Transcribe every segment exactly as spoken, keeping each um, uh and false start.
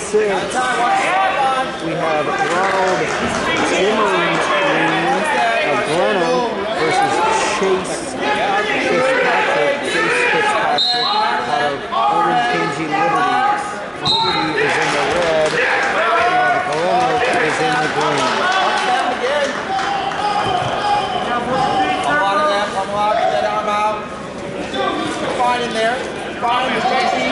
six, we have Ronald Dimmery of Gleno versus Chase, Chase Patrick, Chase Fitzpatrick out of Orange Liberty. Liberty is in the red, and Gleno is in the green. Unlock that, unlock that arm out. Fine in there. Fine, you're facing.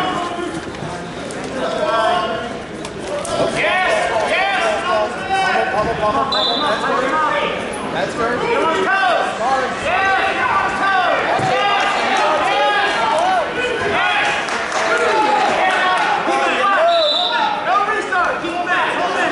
Yes! Yes! Pummel, pummel, pummel, pummel. That's good. That's good. Come on, toes! Yeah! Toes! No restart. Keep him back. Hold it.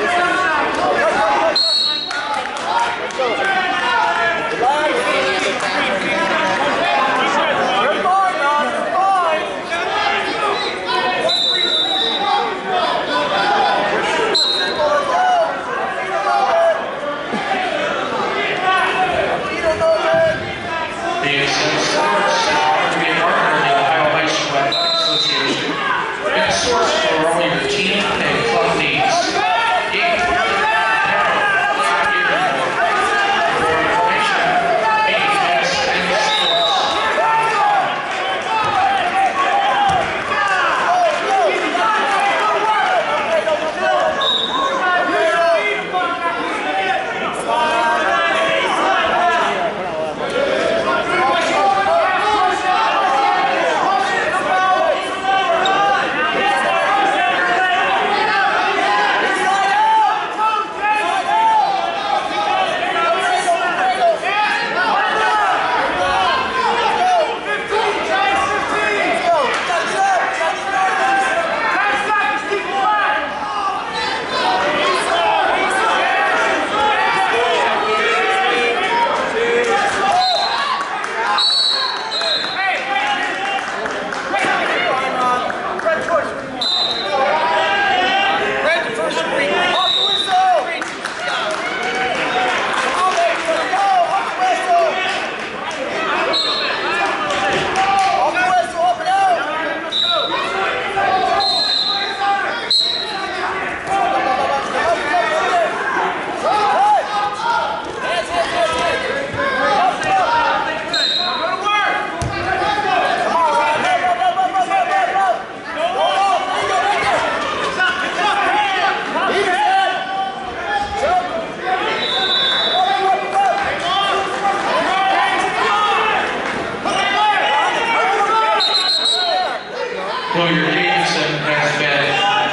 Lawyer Davidson has been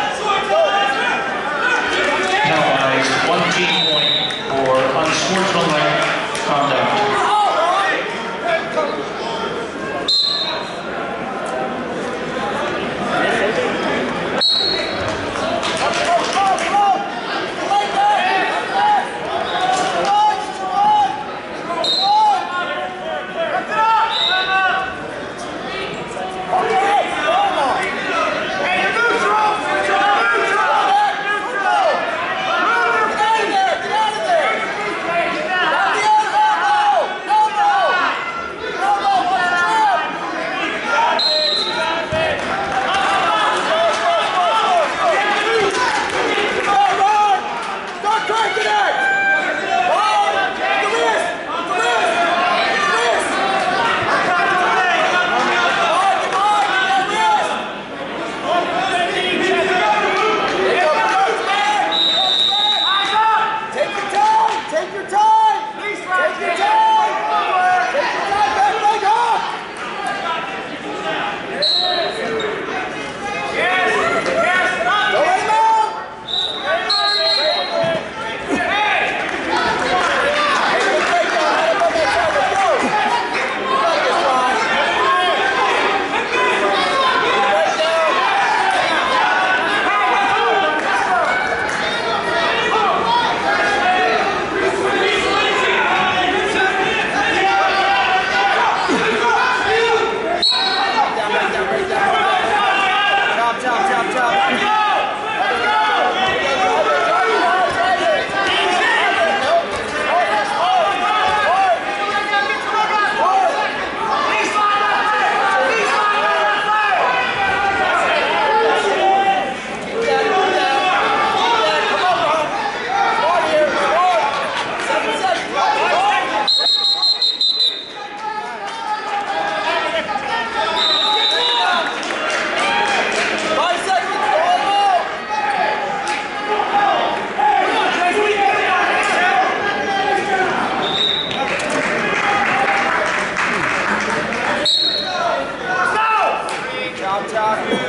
penalized one team point for unsportsmanlike conduct.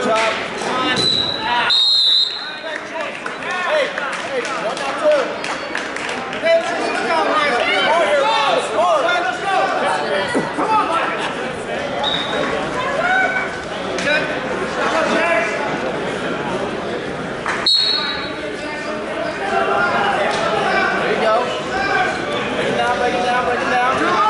job. Hey, hey, one out two. Hey, let's go, man. Smart here, smart. Let's go. Come on, Mike. Good. There you go. Break it down, break it down, break it down.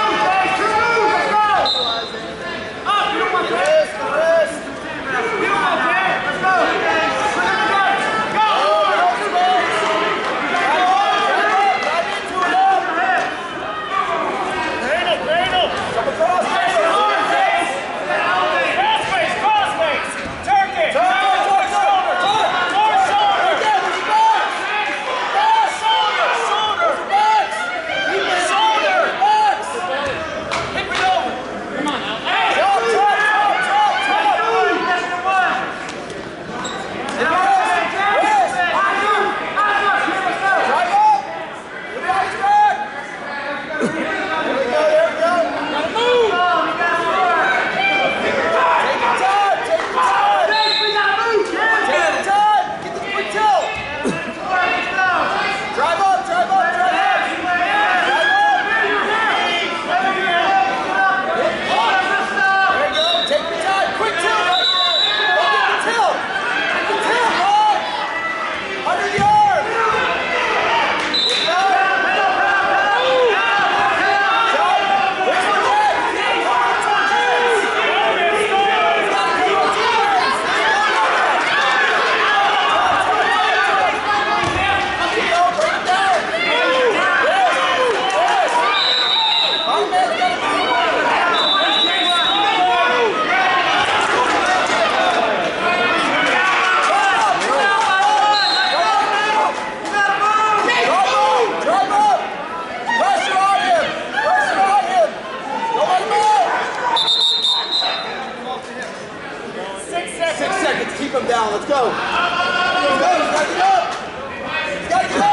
Keep him down. Let's go. Let's go. He's got to get up. He's got to get up.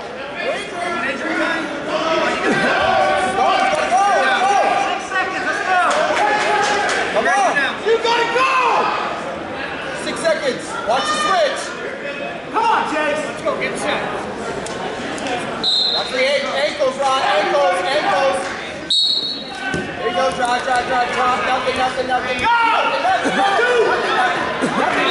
Go. He's got to go. Let's go. Six seconds. Let's go. Come on. You got to go. Six seconds. Watch the switch. Come on, Chase. Let's go. Get set. Watch the ankles, Ron. Ankles. Ankles. There you go. Drive, drive, drive, drop. Nothing, nothing, nothing. Go. Nothing, nothing, nothing, nothing, nothing.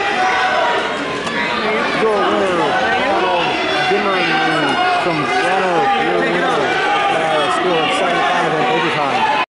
From Glen